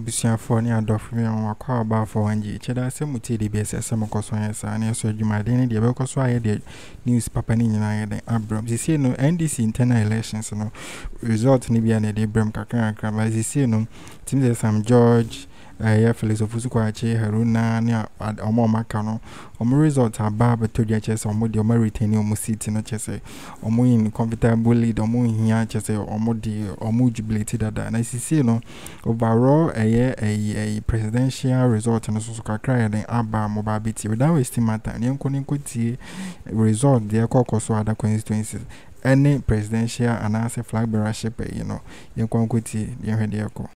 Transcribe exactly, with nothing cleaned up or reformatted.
Busia for near Doffrey and Wakwa bar for one year. Cheddar Semuti, the B S S M. Coswans, and I saw Jumadini, the Belcosway, the News Papanin, and the Abrams. You see, no N D C internal elections, no result, Nibia, and the Bram Kakran, as you see, no Tim Sam George. Eh, Felix Ofosu Kwakye Haruna ne omo maka no omo result aba beto dia chese omo de omo retain omo seat no chese omo in comfortable lead omo hia chese omo de omo jubilate dada na sisi no overall eh eh presidential result no so so kakra ya den aba mo ba beti without wasting my time yenko ne nkotie result de ekokoso ada constituencies any presidential and as a flag bearership you know yenko nkotie yenhwe de eko